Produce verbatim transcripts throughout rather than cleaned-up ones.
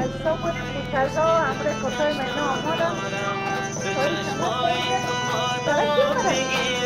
عزیزا بود کجا امر کتای مینا آمادم توی شما داره کی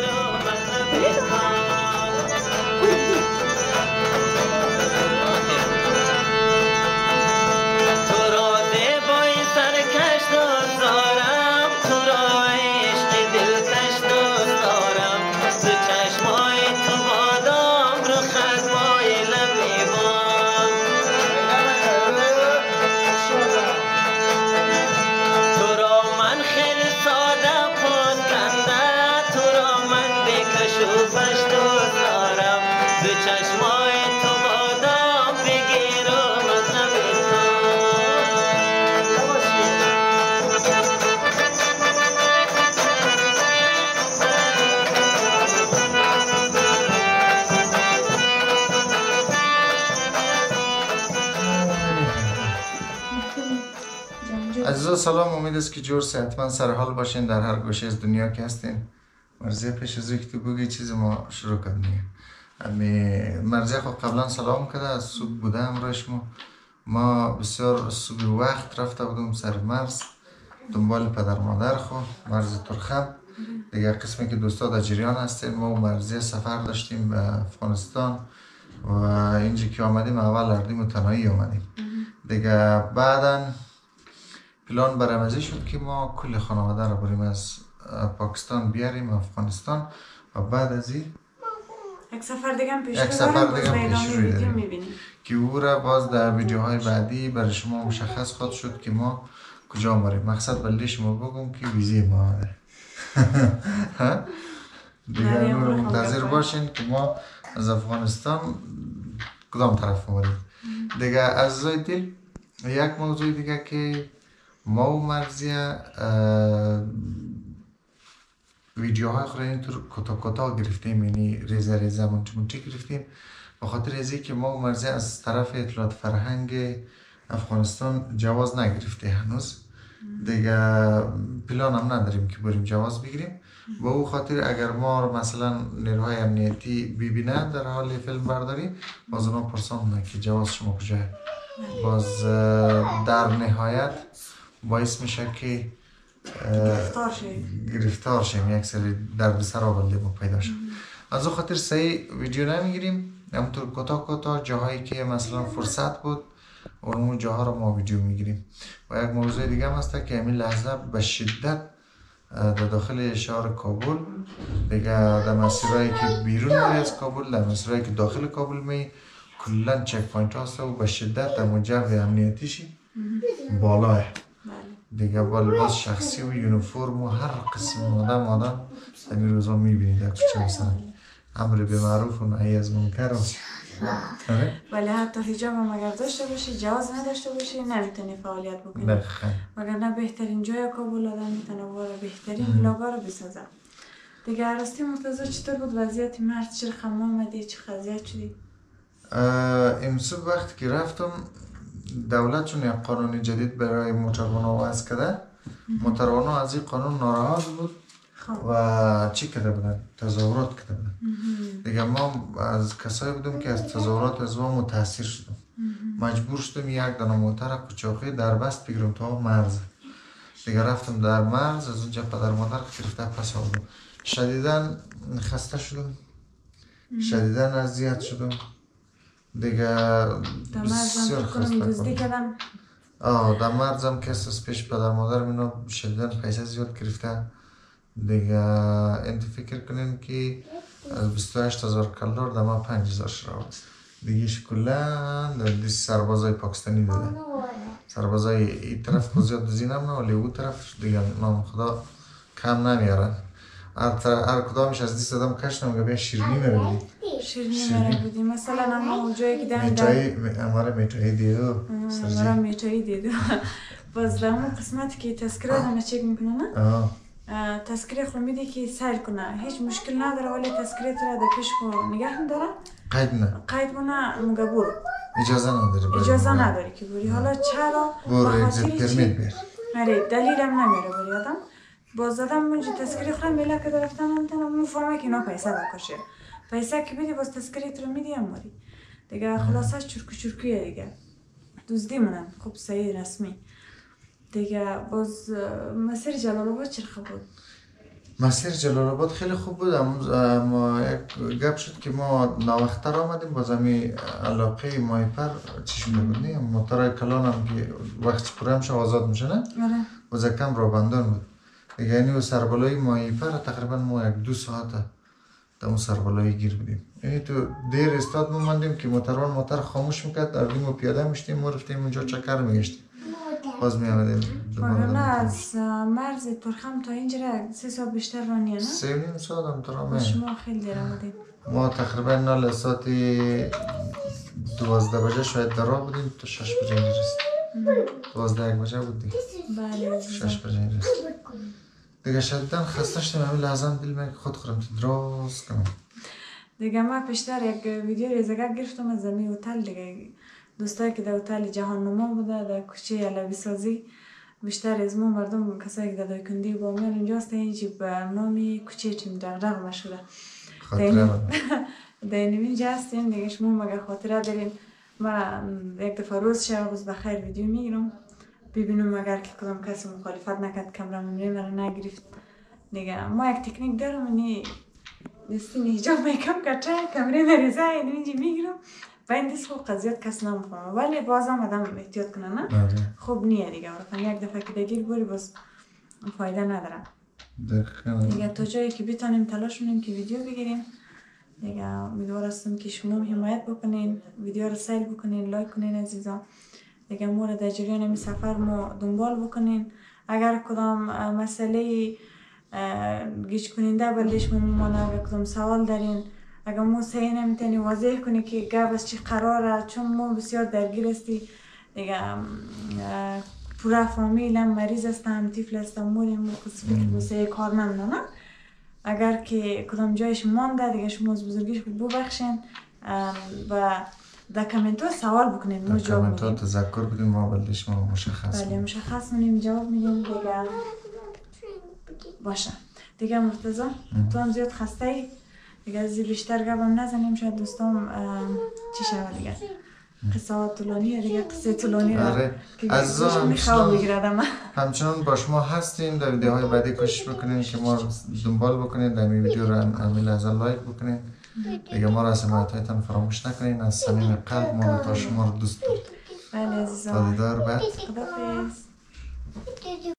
عزیزا سلام، امید است که جور صحتمند سر حال باشین در هر گوشه از دنیا که هستین. مرزی پیش از اینکه تو بگی چیز ما شروع کردیم. امی مرزی خود قبلا سلام کرده، از صبح بوده امروز ما ما بسیار صبح وقت رفته بودم سر مرز دنبال پدر مادر خود مرز ترخم. دیگه قسمی که دوستا در جریان هستیم، ما مرزی سفر داشتیم به افغانستان و اینجا که آمدیم اول اردیم و تنهایی آمدیم. دیگه بعدا پلان برآمده شد که ما کل خانواده را بریم از پاکستان بیاریم افغانستان و بعد از این یک سفر دیگه هم پیش یک سفر دیگه هم پیش روی داریم که او را باز در ویدیوهای بعدی برای شما مشخص خواهد شد که ما کجا بریم. مقصد بلده شما بگم که ویزی ما آمده. دیگه نور منتظر باشین که ما از افغانستان کدام طرف بریم. دیگه عزیزای دل، یک موضوع دیگه که ما و مرزیه ویدیوهای خود اینطور کتا کتا گرفتیم، یعنی ریزه ریزه منچه منچه گرفتیم به خاطر ازی که ما و مرزیه از طرف اطلاعات فرهنگ افغانستان جواز نگرفته هنوز. دیگه پلان هم نداریم که بریم جواز بگیریم. با او خاطر اگر ما رو مثلا نیروهای امنیتی ببینن در حال فیلم برداری، باز اونا پرسان که جواز شما کجاه، باز در نهایت باعث میشه که گرفتار شیم گرفتار شیم یک سری درد سر آورده ما پیدا شد. از او خاطر صحیح ویدیو نمیگیریم، همونطور کتا کتا جاهایی که مثلا فرصت بود اون جاها رو ما ویدیو میگیریم. و یک موضوع دیگه هم هست که همین لحظه به شدت در داخل شهر کابل دیگه در مسیرهایی که بیرون میره از کابل، در مسیرهایی که داخل کابل می کلا چک پوینت هست و به شدت در مجرد امنیتیشی بالاه دیگه با لباس شخصی و یونیفرم و هر قسم آدم آدم همین روزا میبینید در کوچه مثلا امر به معروف و نهی از منکر و ولی حتی حجاب هم اگر داشته باشی جواز نداشته باشی نمیتونی فعالیت بکنی. مگر نه بهترین جای کابل آدم میتونه واره بهترین ولاگا رو بسازه. دیگه راستی مرتضی چطور بود وضعیت مرز؟ چرا خم آمدی؟ چه خضیت شدی؟ امروز وقتی که رفتم دولت چون یک قانون جدید برای موتروانا وضع کرده، موتروانا از این قانون ناراحت بود و چی کرده بودن؟ تظاهرات کرده بودن. دیگه ما از کسایی بودم که از تظاهرات از ما متاثر شدم. مجبور شدم یک دانه موتر قوچاقی در بست بگیرم تا مرز. دیگه رفتم در مرز، از اونجا پدر مادر گرفته پس آوردم. شدیداً خسته شدم، شدیداً اذیت شدم. دیگه بسیار خسته کردم. آه در مرزم که از پیش پدر مادر منو شدیداً پیسه زیاد گرفته. دیگه انت فکر کنین که از بیست و هشت هزار کلدار در ما پنج هزار شراود. دیگه کلا در سربازای پاکستانی داده. سربازای این طرف خود زیاد دزی نمونه ولی او طرف دیگه نام خدا کم نمیارن. هر کدامش از دیست آدم کش نمگه بیا شیرینی میره بودی. شیرینی میره بودی مثلا اما جایی که دارم میتایی اماره میتایی دیدو اماره میتایی دیدو باز در اون قسمت که تذکره دانه چک میکنه نه؟ تذکره خود میده که سیر کنه هیچ مشکل نداره ولی تذکره تو را در پیش خود نگه میداره؟ قید نه قید مونه مگه برو اجازه نداری اجازه نداری که بری. حالا چرا؟ برو اگزیت پرمیت بیر آره دلیلم نمیره بری آدم. باز آدم اونجا تذکره خود میله که درفتن اون فهمه که اینا پیسه بکشه. پیسه که بدی باز تذکره تو رو میدی هم بری. دیگه خلاصه چرکو چرکویه دیگه. دزدی مونن خوب صحیح رسمی دیگه. باز مسیر جلال آباد چرا بود؟ مسیر جلال آباد خیلی خوب بود، اما یک گپ شد که ما ناوقتر آمدیم. باز همی علاقه مایپر چی شده بود نیم موترهای کلان هم که وقتی پوره همشه آزاد میشه نه؟ باز کم را بندان بود دیگه. یعنی و سربالای مایپر تقریبا ما یک دو ساعت در اون سربالایی گیر بودیم. یعنی تو دیر استاد مومندیم که موتروان موتر خاموش میکرد، اردیم و پیاده میشتیم، ما رفتیم اونجا چکر میگشتیم باز می آمدیم. نه از مرز ترخم تا اینجا سه ساعت بیشتر رانیه نه؟ سه و نیم ساعت هم ترامه. شما خیلی دیر آمدیم. ما تقریبا نال ساعت دوازده بجه شاید در راه بودیم تا شش بجه اینجا رسید. دوازده یک بجه بود دیگه. بله شش بجه اینجا رسید. دیگه شدیدن خسته شدیم، همین لحظه دل من خود خورم تو دراز کنم. دیگه ما پیشتر یک ویدیو ریزگاه گرفتم از زمین هتل دیگه. دوستایی که در هتل جهان نما بوده در کوچه علوی سازی، بیشتر از ما مردم کسایی که در دایکندی و بامیان اینجاست، اینجی به نامی کوچه چیم دغدغه مشهوره. خاطره من در اینجا هستیم دیگه. شما مگه خاطره دارین؟ ما یک دفعه روز شب روز بخیر ویدیو میگیرم ببینم اگر که کدام کسی مخالفت نکرد کامرا میمونه مرا نگرفت دیگه. ما یک تکنیک دارم اینی دستی نیجاب میکم کچه کامرا مریضه اینجی میگیرم و این دست خوب قضیت کس نمیفهمه، ولی بازم آدم احتیاط کنه نه؟ خوب نیه دیگه. ورفن یک دفعه که دگیر بوری باز فایده نداره دیگه. تا جایی که بتانیم تلاش کنیم که ویدیو بگیریم دیگه. امیدوار هستم که شما حمایت بکنین، ویدیو رو سیل بکنین، لایک کنین عزیزان دیگه. ما رو در جریان این سفر ما دنبال بکنین. اگر کدام مسئله گیج کننده بلدش ممانه، اگر کدام سوال دارین، اگر ما صحیح نمیتونی واضح کنی که گپ از چی قراره، چون ما بسیار درگیر هستی دیگه. پورا فامیل هم مریض هستم، طفل هستم، موری مو قصفی که بسیار کار نمونه. اگر که کدام جایش مانده دیگه شما از بزرگیش ببخشین و در کامنت ها سوال بکنین، ما جواب میدیم. در کامنت ها تذکر بدیم، ما بلدش ما مشخص بله مشخص میدیم، جواب میدیم دیگه. باشه دیگه. مرتضی تو هم زیاد خسته ای دیگه، از بیشتر گپم نزنیم شاید دوستام چی شود دیگه. قصه ها طولانیه دیگه، قصه طولانی را که میخوام بگیردم. همچنان با شما هستیم در ویدیوهای بعدی. کوشش بکنین که ما دنبال بکنین، در این ویدیو را همین لحظه لایک بکنین دیگه. ما را از حمایتتان فراموش نکنین. از صمیم قلب ما تا شما رو دوست داریم. بله عزیزان. تا دیدار بعد. خداحافظ.